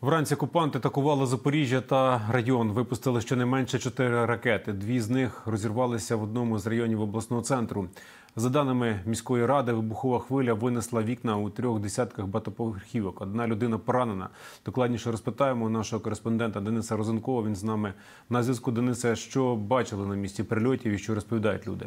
Вранці окупанти атакували Запоріжжя та район. Випустили щонайменше 4 ракети. 2 з них розірвалися в одному з районів обласного центру. За даними міської ради, вибухова хвиля винесла вікна у 3 десятках багатоповерхівок. 1 людина поранена. Докладніше розпитаємо у нашого кореспондента Дениса Розенкова. Він з нами на зв'язку. Денисе, що бачили на місці прильотів і що розповідають люди?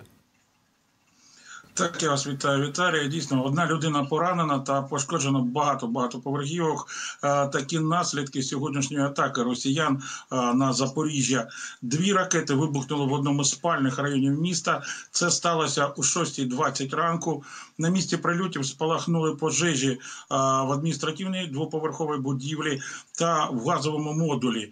Так, я вас вітаю, Віталій. Дійсно, 1 людина поранена та пошкоджено багато поверхівок. Такі наслідки сьогоднішньої атаки росіян на Запоріжжя. 2 ракети вибухнули в одному з спальних районів міста. Це сталося о 6:20 ранку. На місці прильотів спалахнули пожежі в адміністративній 2-поверховій будівлі та в газовому модулі.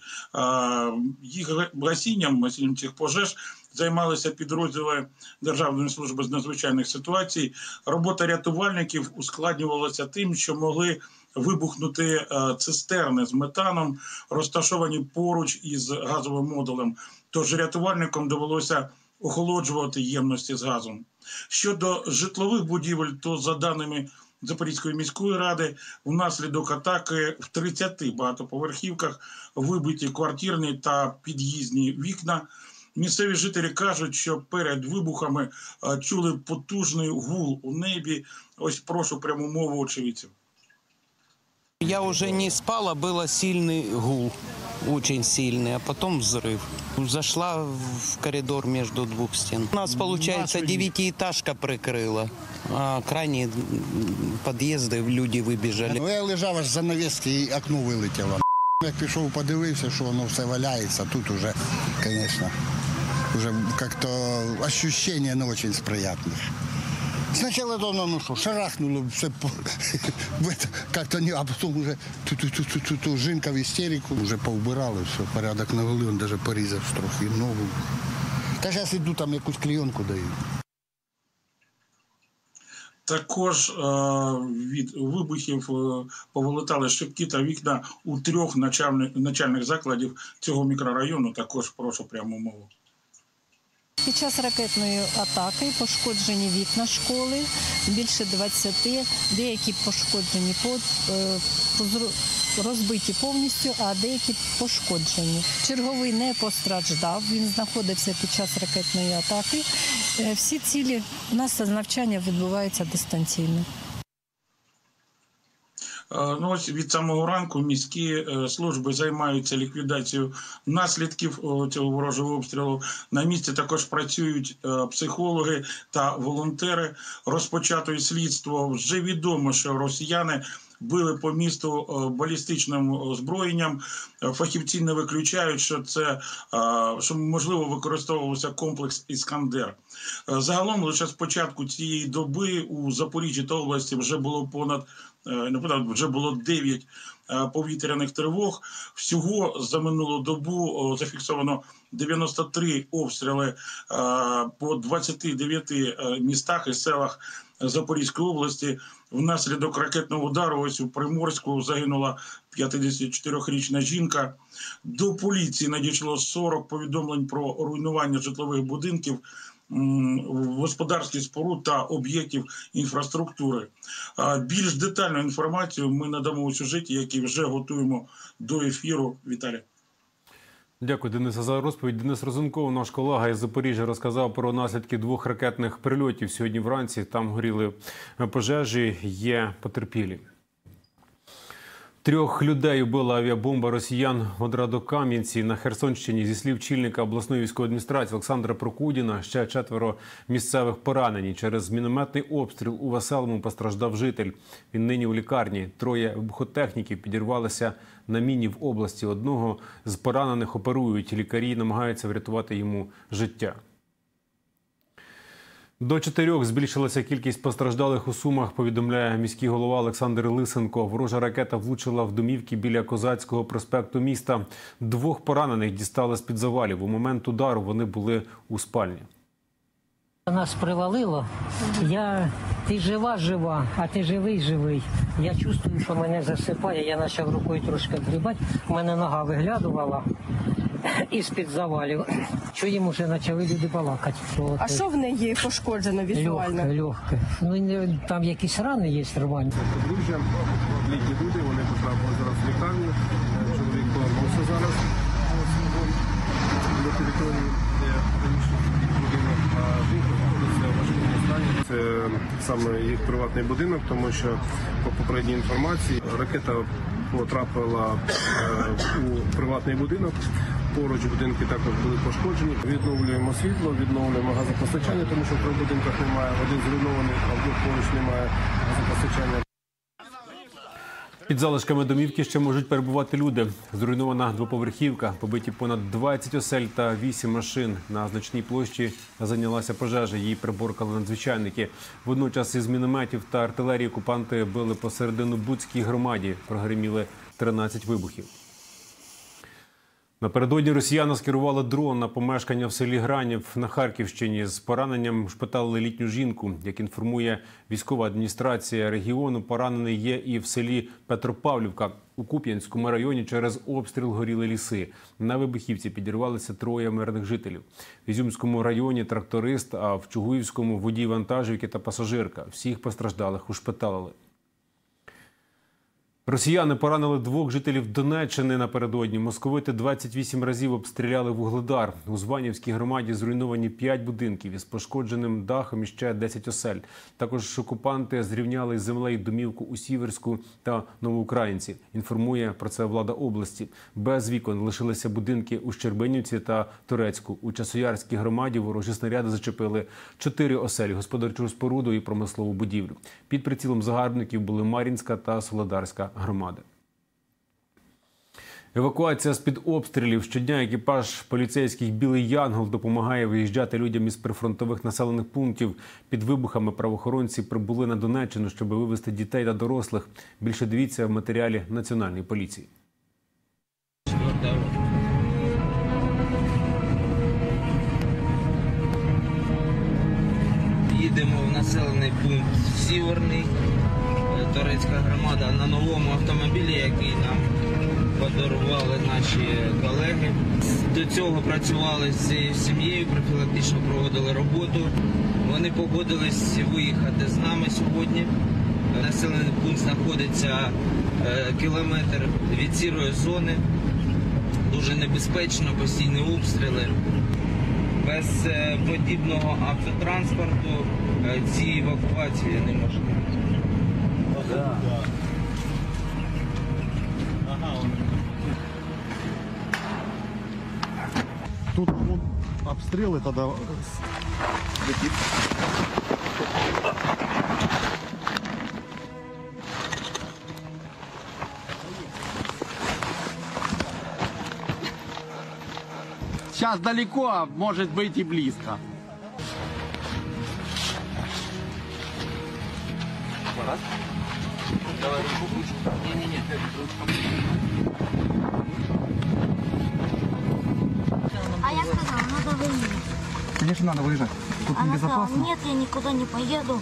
Їх гасінням цих пожеж займалися підрозділи Державної служби з надзвичайних ситуацій. Робота рятувальників ускладнювалася тим, що могли вибухнути цистерни з метаном, розташовані поруч із газовим модулем. Тож рятувальникам довелося охолоджувати ємності з газом. Щодо житлових будівель, то за даними Запорізької міської ради, внаслідок атаки в 30 багатоповерхівках вибиті квартирні та під'їздні вікна. Місцеві жителі кажуть, що перед вибухами чули потужний гул у небі. Ось прошу пряму мову очевидців. Я уже не спала, был сильный гул, очень сильный, а потом взрыв. Зашла в коридор между 2 стен. У нас, получается, 9-этажка прикрыла, а крайние подъезды люди выбежали. Я лежав аж за навіски і окно вилетіло. Як пішов, подивився, що воно все валяється, тут уже, звісно, уже как-то ощущение не очень приятных. Сначала давно, шарахнуло все, как-то не, а потом уже жінка в істерику, вже повбирали, все, порядок навели, він навіть порізав трохи ногу. Та зараз іду, там якусь клейонку даю. Також від вибухів повилетали шибки та вікна у 3 навчальних закладів цього мікрорайону. Також прошу пряму мову. Під час ракетної атаки пошкоджені вікна школи, більше 20, деякі пошкоджені, розбиті повністю, а деякі пошкоджені. Черговий не постраждав, він знаходився під час ракетної атаки. Всі цілі, у нас навчання відбувається дистанційно. Ось від самого ранку міські служби займаються ліквідацією наслідків цього ворожого обстрілу. На місці також працюють психологи та волонтери. Розпочато слідство. Вже відомо, що росіяни били по місту балістичним озброєнням. Фахівці не виключають, що можливо використовувався комплекс «Іскандер». Загалом лише з початку цієї доби у Запоріжжі та області вже було 9 повітряних тривог. Всього за минулу добу зафіксовано 93 обстріли по 29 містах і селах Запорізької області. Внаслідок ракетного удару ось у Приморську загинула 54-річна жінка. До поліції надійшло 40 повідомлень про руйнування житлових будинків, господарських споруд та об'єктів інфраструктури. Більш детальну інформацію ми надамо у сюжеті, який вже готуємо до ефіру. Віталій. Дякую, Денисе, за розповідь. Денис Розенков, наш колега із Запоріжжя, розказав про наслідки 2 ракетних прильотів сьогодні вранці. Там горіли пожежі, є потерпілі. 3 людей вбила авіабомба росіян в Отрадокам'янці на Херсонщині. Зі слів чільника обласної військової адміністрації Олександра Прокудіна, ще 4 місцевих поранені. Через мінометний обстріл у Веселому постраждав житель. Він нині у лікарні. 3 вибухотехніків підірвалися на міні в області. Одного з поранених оперують. Лікарі намагаються врятувати йому життя. До 4 збільшилася кількість постраждалих у Сумах, повідомляє міський голова Олександр Лисенко. Ворожа ракета влучила в домівки біля Козацького проспекту міста. 2 поранених дістали з-під завалів. У момент удару вони були у спальні. Нас привалило. Ти жива, а ти живий. Я чувствую, що мене засипає. Я почав рукою трошки грібати. У мене нога виглядувала із-під завалів. Чуємо, вже почали люди балакати. А що в неї пошкоджено візуально? Легке. Ну, там якісь рани є нормальні. Подружжя, літні люди, вони потрапили зараз в лікарню. саме їх приватний будинок, тому що по попередній інформації ракета потрапила у приватний будинок. Поруч будинки також були пошкоджені. Відновлюємо світло, відновлюємо газопостачання, тому що в трьох будинках немає, один зруйнований, а в двох поруч немає газопостачання. Під залишками домівки ще можуть перебувати люди. Зруйнована двоповерхівка, побиті понад 20 осель та 8 машин. На значній площі зайнялася пожежа, її приборкали надзвичайники. Водночас із мінометів та артилерії окупанти били посередину Буцькій громаді. Прогриміли 13 вибухів. Напередодні росіяни скерували дрон на помешкання в селі Гранів на Харківщині. З пораненням шпиталили літню жінку. Як інформує військова адміністрація регіону, поранений є і в селі Петропавлівка. У Куп'янському районі через обстріл горіли ліси. На вибухівці підірвалися 3 мирних жителів. В Ізюмському районі тракторист, а в Чугуївському водій вантажівки та пасажирка. Всіх постраждалих ушпиталили. Росіяни поранили 2 жителів Донеччини напередодні. Московити 28 разів обстріляли Вугледар. У Званівській громаді зруйновані 5 будинків із пошкодженим дахом і ще 10 осель. Також окупанти зрівняли з землею домівку у Сіверську та Новоукраїнці. Інформує про це влада області. Без вікон лишилися будинки у Щербинівці та Торецьку. У Часоярській громаді ворожі снаряди зачепили 4 оселі, господарчу споруду і промислову будівлю. Під прицілом загарбників були Мар'їнська та Солидарська громади. Евакуація з-під обстрілів. Щодня екіпаж поліцейських «Білий Янгол» допомагає виїжджати людям із прифронтових населених пунктів. Під вибухами правоохоронці прибули на Донеччину, щоб вивезти дітей та дорослих. Більше дивіться в матеріалі Національної поліції. Їдемо в населений пункт Сіверний, Торецька громада, на новому автомобілі, який нам подарували наші колеги. До цього працювали з цією сім'єю, профілактично проводили роботу. Вони погодились виїхати з нами сьогодні. Населений пункт знаходиться кілометр від сірої зони. Дуже небезпечно, постійні обстріли. Без подібного автотранспорту ці евакуації неможливі. Тут обстрелы тогда летит. Сейчас далеко, а может быть и близко. А я сказала, надо выезжать. Конечно, надо выезжать. Тут Она небезопасно. сказала, нет, я никуда не поеду.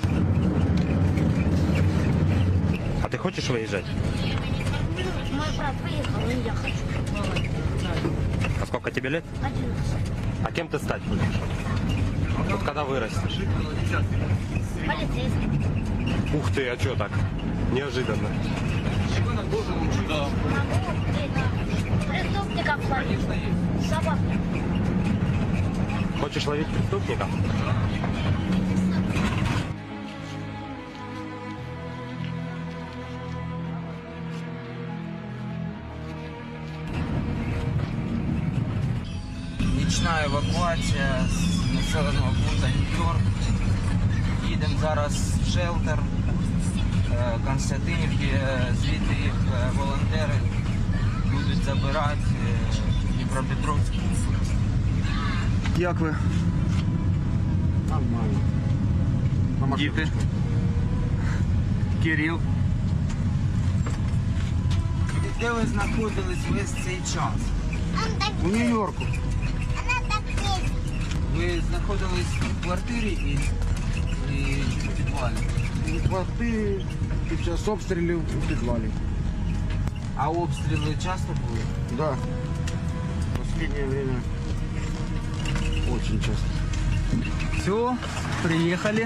А ты хочешь выезжать? Мой брат выехал, и я хочу. А сколько тебе лет? 11. А кем ты стать будешь? Вот когда вырастешь? Полицейский. Ух ты, а что так? Неожиданно. Преступников ловить. Собак. Хочешь ловить преступников? Нічна евакуація з населеного пункту Нью-Йорк. Їдемо зараз в шелтер Константинівки, звідти їх волонтери будуть забирати в Дніпропетровськ. Як ви? Нормально. Діти. Кирил. Де ви знаходились весь цей час? У Нью-Йорку. Ви знаходились в квартирі і в підвалі? У квартирі під час обстрілів у підвалі. А обстріли часто були? Да. В последнее время очень часто. Все, приехали.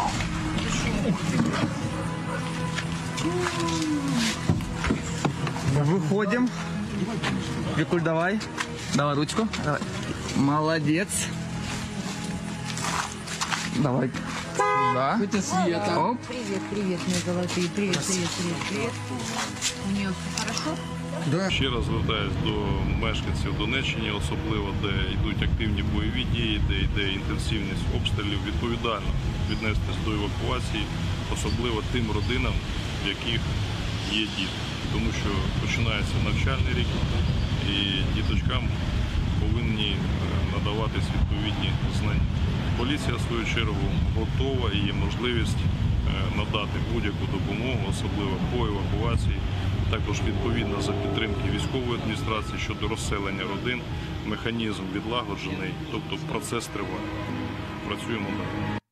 Выходим. Викуль, давай. Давай ручку. Давай. Молодец. Давай. Сюда. Это Света. Оп. Привет, привет, мои золотые. Привет, привет, привет, привет. У нее все хорошо? Да. Ще раз звертаюсь до мешканців Донеччини, особливо де йдуть активні бойові дії, де йде інтенсивність обстрілів, відповідально віднестись до евакуації, особливо тим родинам, в яких є діти. Тому що починається навчальний рік і діточкам повинні надаватись відповідні знання. Поліція, в свою чергу, готова і є можливість надати будь-яку допомогу, особливо по евакуації. Також відповідно за підтримки військової адміністрації щодо розселення родин, механізм відлагоджений, тобто процес триває. Працюємо далі.